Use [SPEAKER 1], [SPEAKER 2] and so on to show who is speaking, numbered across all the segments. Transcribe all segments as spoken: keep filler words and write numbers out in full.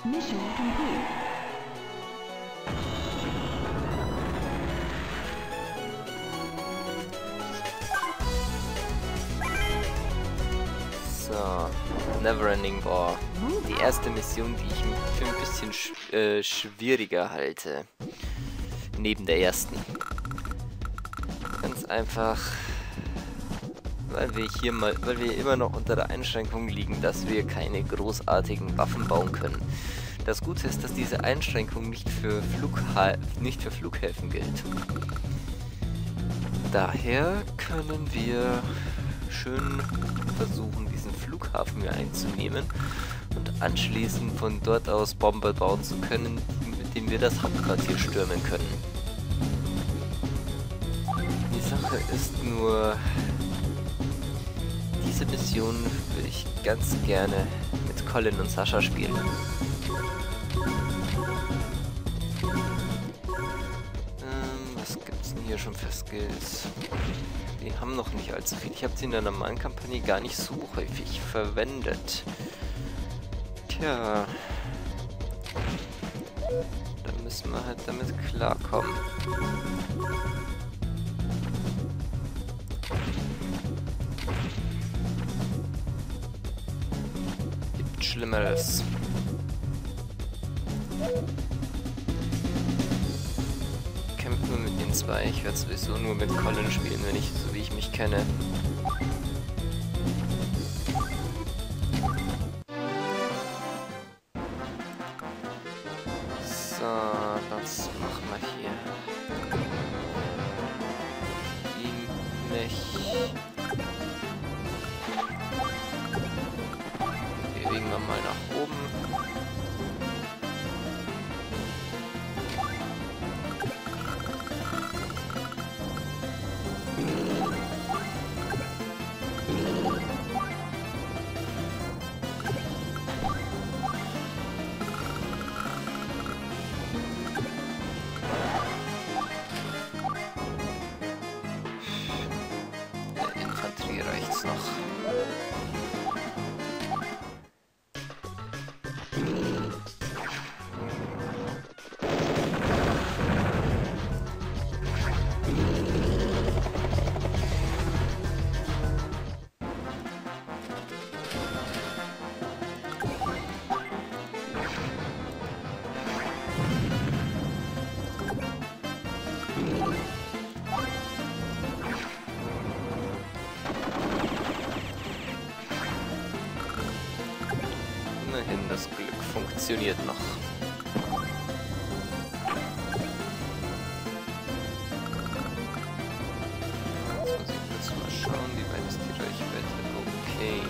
[SPEAKER 1] Mission complete.
[SPEAKER 2] So, Neverending War. Die erste Mission, die ich für ein bisschen sch äh, schwieriger halte. Neben der ersten. Ganz einfach, weil wir hier mal, weil wir immer noch unter der Einschränkung liegen, dass wir keine großartigen Waffen bauen können. Das Gute ist, dass diese Einschränkung nicht für, Flugha nicht für Flughäfen gilt. Daher können wir schön versuchen, diesen Flughafen hier einzunehmen und anschließend von dort aus Bomber bauen zu können, mit dem wir das Hauptquartier stürmen können. Die Sache ist nur, diese Mission würde ich ganz gerne mit Colin und Sascha spielen. Ähm, was gibt's denn hier schon für Skills? Die haben noch nicht allzu viel. Ich habe sie in der normalen Kampagne gar nicht so häufig verwendet. Tja. Da müssen wir halt damit klarkommen. Gibt Schlimmeres. Kämpfen wir mit den zwei. Ich werde sowieso nur mit Colin spielen, wenn ich, so wie ich mich kenne. So, was machen wir hier? Ihm, mich. Bewegen wir mal nach oben. Reicht's noch. Immerhin, das Glück funktioniert noch. Jetzt muss ich kurz mal schauen, wie weit ist die Reichweite. Okay.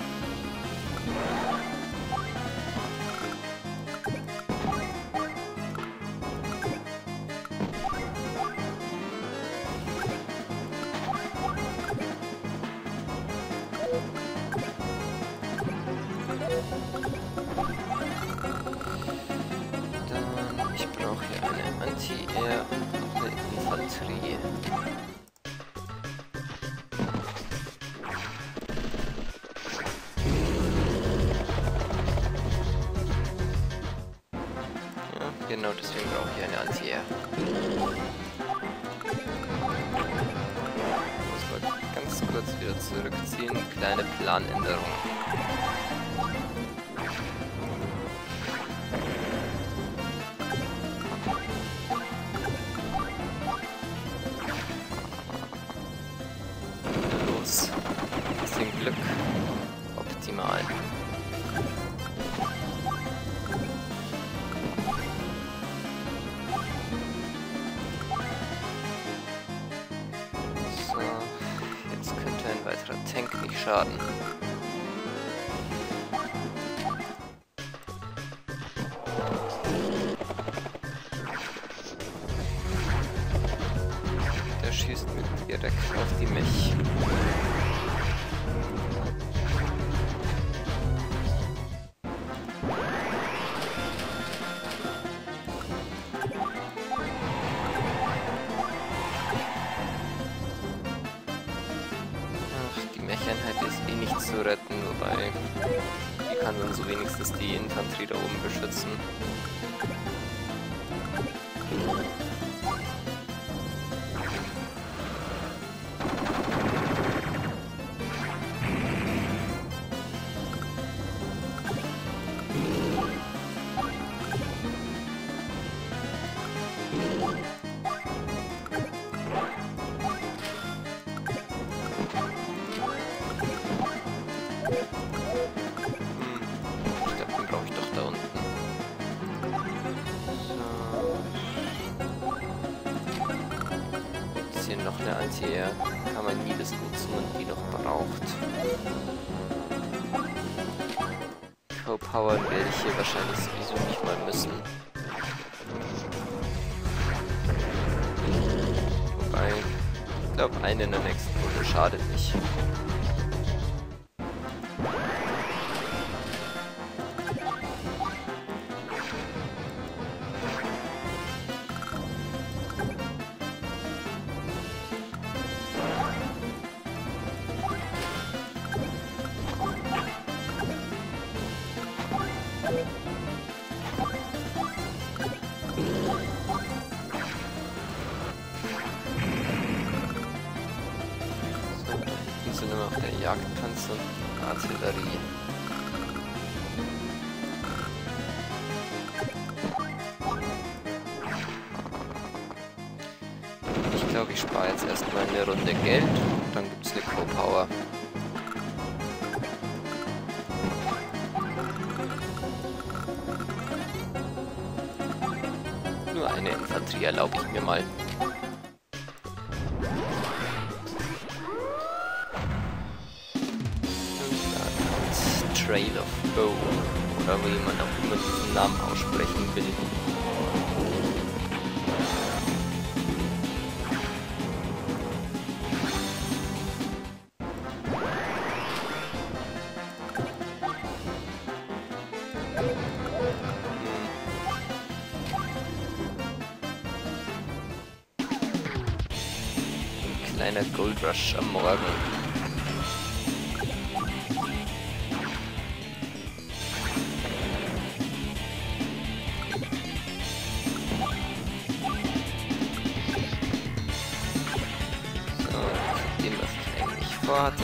[SPEAKER 2] Dann, ich brauche hier eine Anti-Air und noch eine Infanterie. Ja, genau deswegen brauche ich eine Anti-Air. Ich muss mal ganz kurz wieder zurückziehen. Kleine Planänderung. Bisschen Glück. Optimal. So, jetzt könnte ein weiterer Tank nicht schaden. Der schießt mit direkt auf die Mech. Ach, die Mech-Einheit ist eh nicht zu retten, wobei die kann dann so wenigstens die Infanterie da oben beschützen.
[SPEAKER 1] Noch eine Anti-Air kann man nie das nutzen und die noch braucht. Co-Powern werde ich hier wahrscheinlich sowieso nicht mal müssen. Wobei, ich glaube, eine in der nächsten Runde schadet nicht. Sind immer noch der Jagdpanzer und die Artillerie. Ich glaube, ich spare jetzt erstmal eine Runde Geld und dann gibt es eine Co-Power. Nur eine Infanterie erlaube ich mir mal. Trail of Bow, oder wie man auch immer diesen Namen aussprechen will. Ein kleiner Gold Rush am Morgen. Hatte.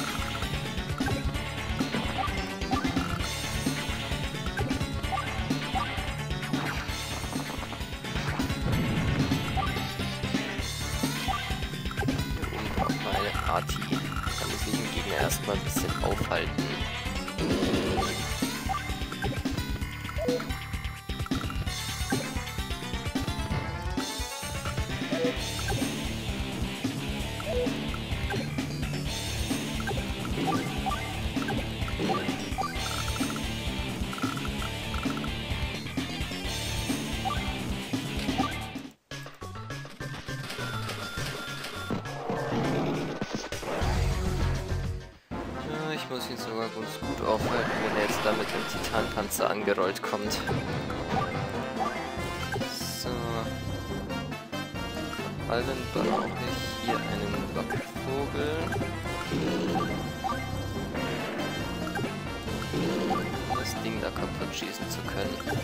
[SPEAKER 1] Hier oben braucht man eine Arti. Da muss ich den Gegner erstmal ein bisschen aufhalten. Ich muss ihn sogar ganz gut aufhalten, wenn er jetzt da mit dem Titanpanzer angerollt kommt. So. Vor allem brauche ich hier einen Lockvogel. Um das Ding da kaputt schießen zu können.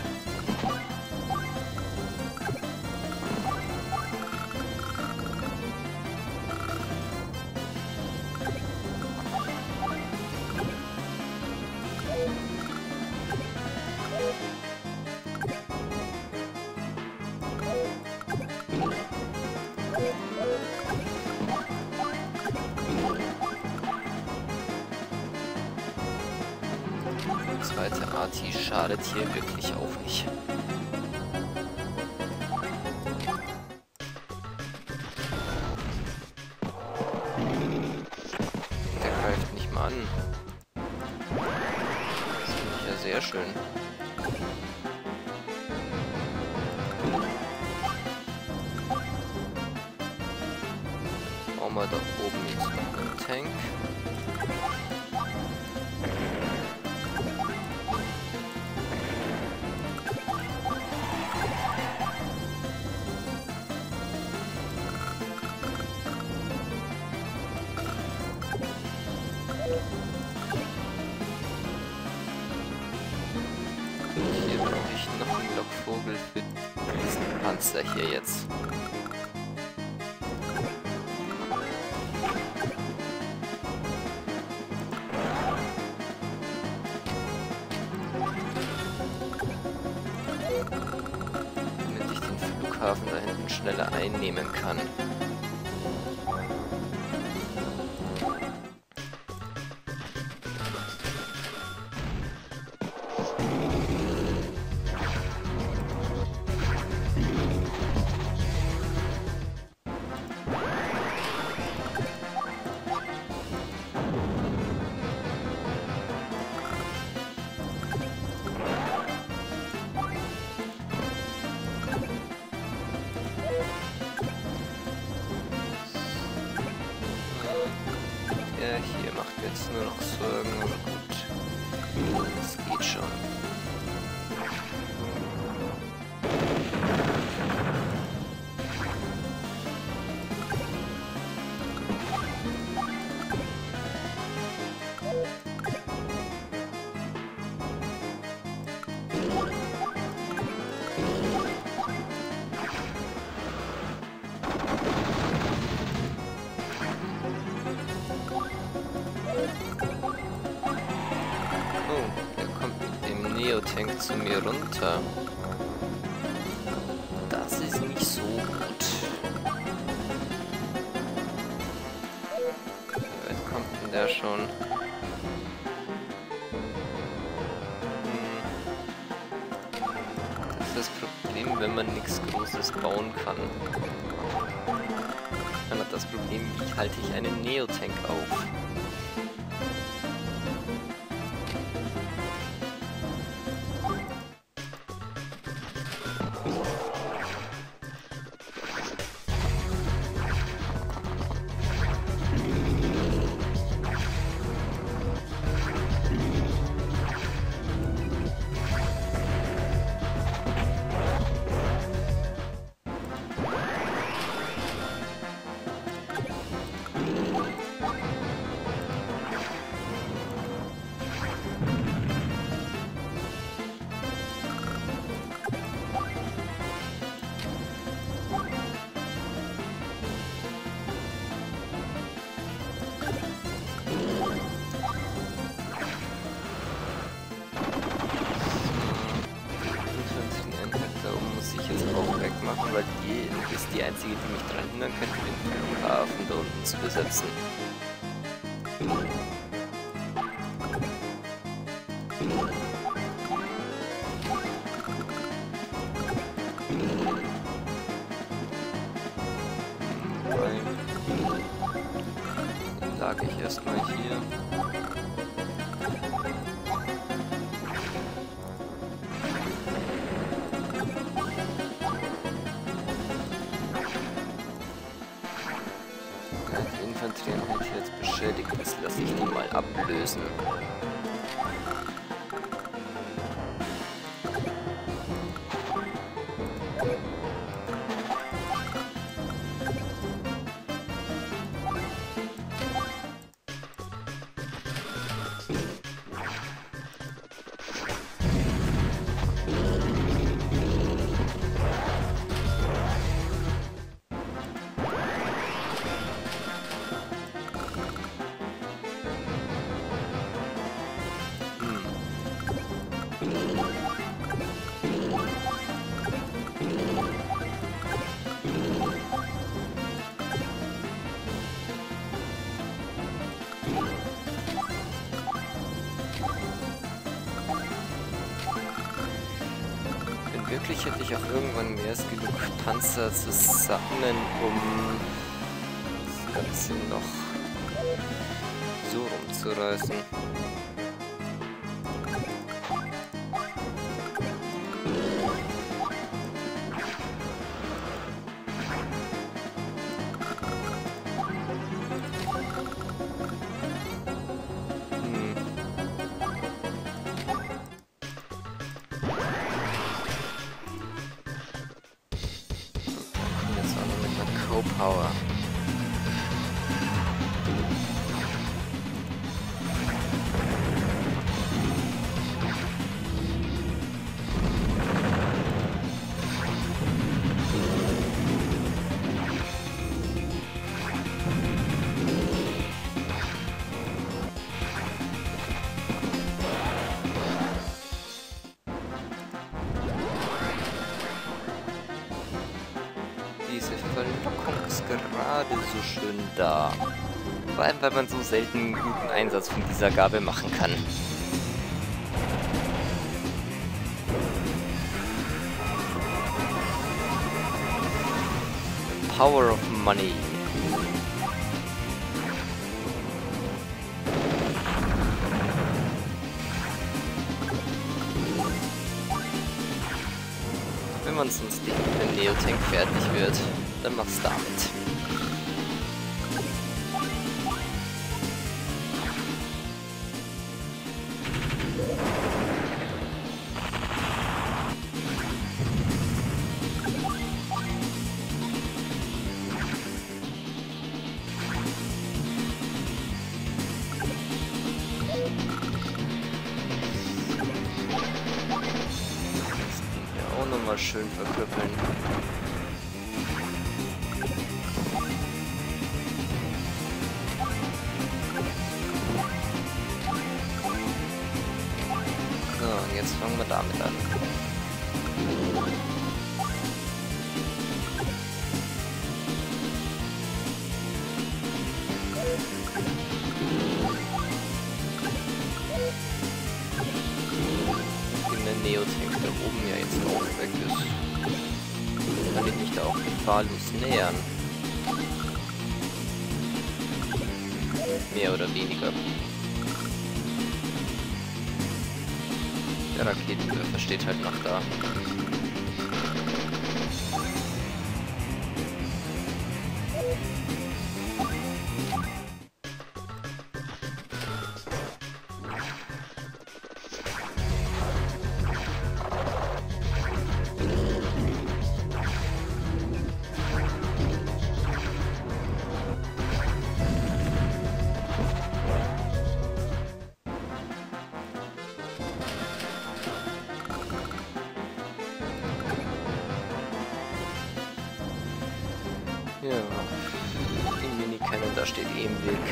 [SPEAKER 1] Zweite Arti schadet hier wirklich auch nicht. Der greift nicht mal an. Das finde ich ja sehr schön. Bauen wir da oben jetzt noch einen Tank.
[SPEAKER 2] brauche ich noch einen Lockvogel für diesen Panzer hier jetzt. Damit ich den Flughafen da hinten schneller einnehmen kann. Hier macht mir jetzt nur noch Sorgen, aber gut, das geht schon. Tank zu mir runter. Das ist nicht so gut. Wie weit kommt denn der schon? Hm. Das ist das Problem, wenn man nichts Großes bauen kann. Dann hat das Problem, wie halte ich einen Neotank auf? Machen, weil die ist die einzige, die mich daran hindern könnte, den Flughafen da unten zu besetzen. Dann lag ich erstmal hier. Infanterieeinheit hier jetzt beschädigt ist, lasse ich die mal ablösen. Wirklich hätte ich auch irgendwann mehr als genug Panzer zusammen, um das Ganze noch so rumzureißen. Power. Verlockung ist gerade so schön da. Vor allem, weil man so selten guten Einsatz von dieser Gabel machen kann. Power of Money. Wenn man sonst den Neotank fertig wird, dann mach's damit. Nochmal schön verkrüppeln. So, und jetzt fangen wir damit an. Neotank da oben ja jetzt auch weg ist, kann ich mich da auch gefahrlos nähern. Mehr oder weniger. Der Raketenwerfer steht halt noch da. Ja, die Mini-Cannon, da steht eh im Weg.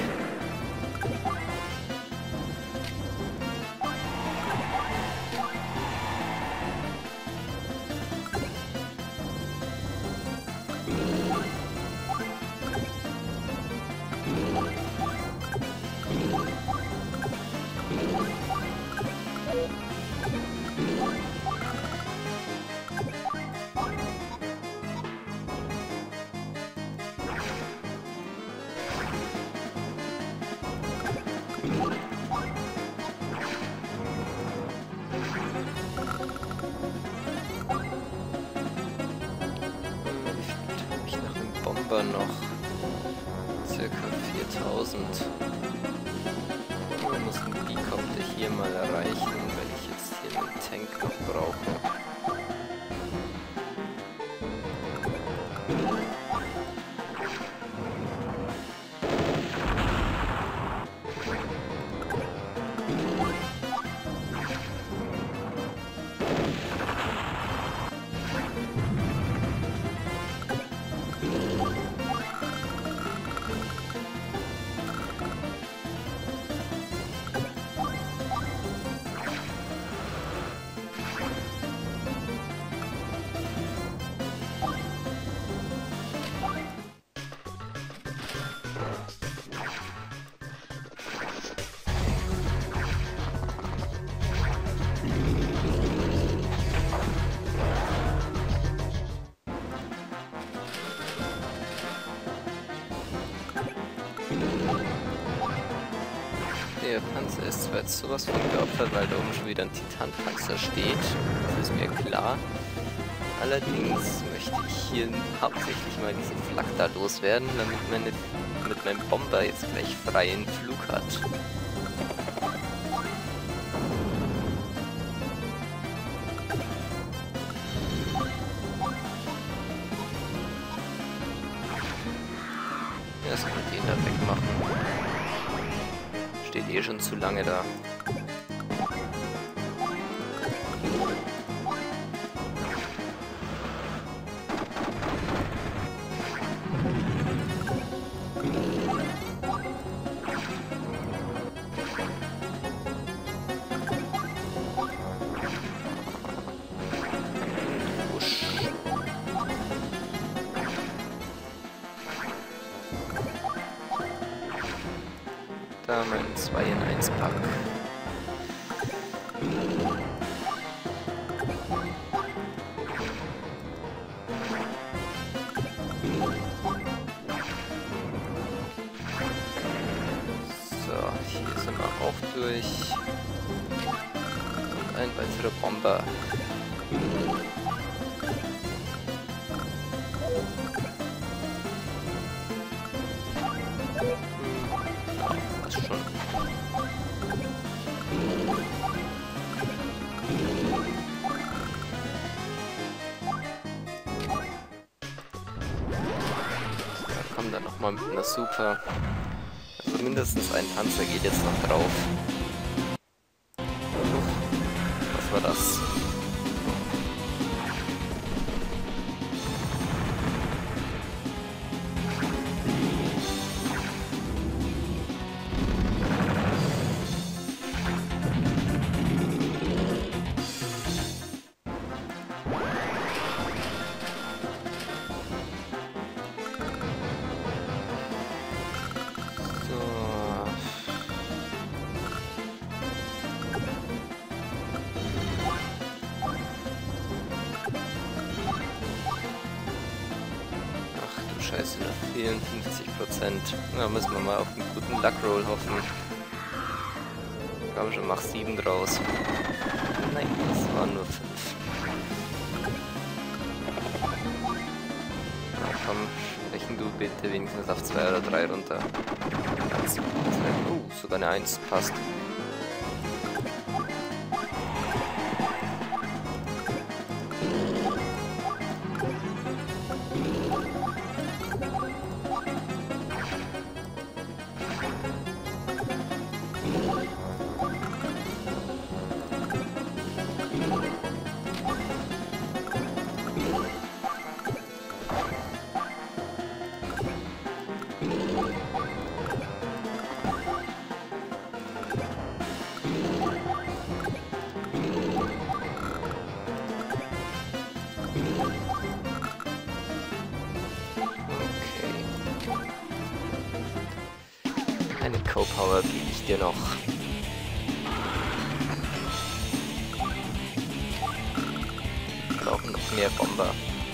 [SPEAKER 2] Noch circa viertausend. Wir müssen die kommt hier mal erreichen, weil ich jetzt hier einen Tank noch brauche. Der Panzer ist zwar jetzt sowas von geopfert, weil da oben schon wieder ein Titanpanzer steht. Das ist mir klar. Allerdings möchte ich hier hauptsächlich mal diese Flak da loswerden, damit meine mit meinem Bomber jetzt gleich freien Flug hat. Erstmal den da wegmachen. Steht eh schon zu lange da. kam ein zwei in eins Pack. So, hier sind wir auch durch. Und ein weiterer Bomber. Dann nochmal mit einer Super. Also mindestens ein Panzer geht jetzt noch drauf. Was war das? Scheiße, noch vierundfünfzig Prozent. Da müssen wir mal auf einen guten Luckroll hoffen. Komm schon, mach sieben draus. Nein, das waren nur fünf. Na komm, sprechen du bitte wenigstens auf zwei oder drei runter. Ganz, oh, sogar eine eins, passt. Eine Co-Power gebe ich dir noch. Wir brauchen noch mehr Bomber.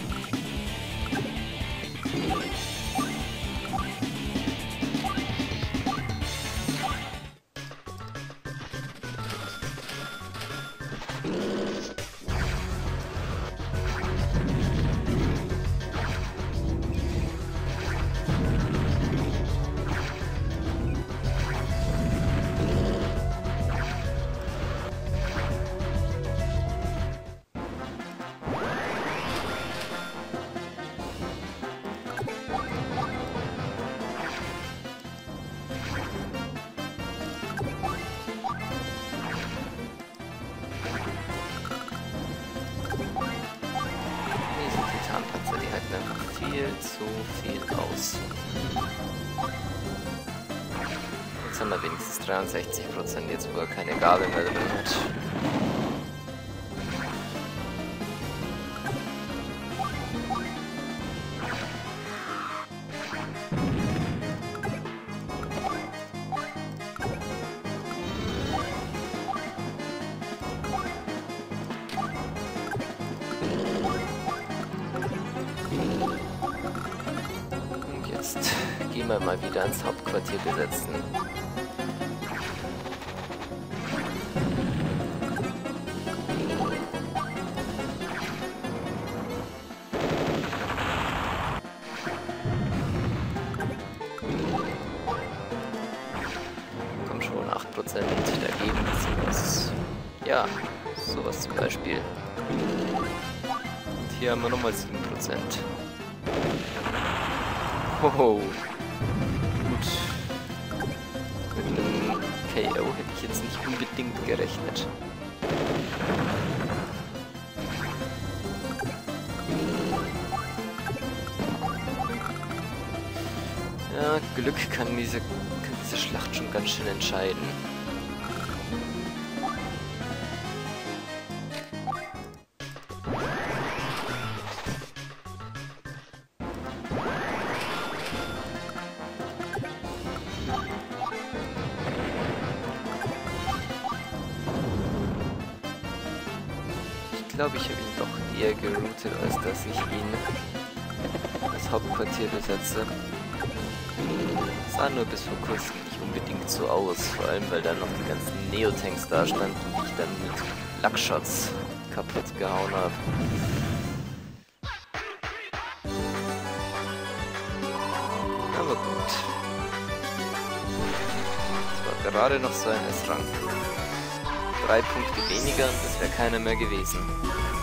[SPEAKER 2] Viel zu viel aus. Jetzt haben wir wenigstens dreiundsechzig Prozent, jetzt wo er keine Gabel mehr drin hat. Gehen wir mal wieder ins Hauptquartier besetzen. Komm schon, acht Prozent dagegen ist was. Ja, sowas zum Beispiel. Und hier haben wir nochmal sieben Prozent. Hoho. Mit einem K O hätte ich jetzt nicht unbedingt gerechnet. Ja, Glück kann diese, kann diese Schlacht schon ganz schön entscheiden. glaube, ich habe ihn doch eher geroutet, als dass ich ihn das Hauptquartier besetze. Sah nur bis vor kurzem nicht unbedingt so aus, vor allem weil dann noch die ganzen Neotanks da standen, die ich dann mit Lackshots kaputt gehauen habe. Aber gut. Das war gerade noch so ein S-Rang. Drei Punkte weniger und das wäre keiner mehr gewesen.